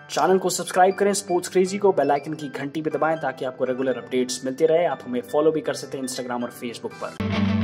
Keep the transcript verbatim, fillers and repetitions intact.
Channel को subscribe करें sports crazy को, बेल आइकन की घंटी पे दबाएं ताकि आपको रेगुलर अपडेट्स मिलते रहे। आप हमें फॉलो भी कर सकते हैं इंस्टाग्राम और फेसबुक पर।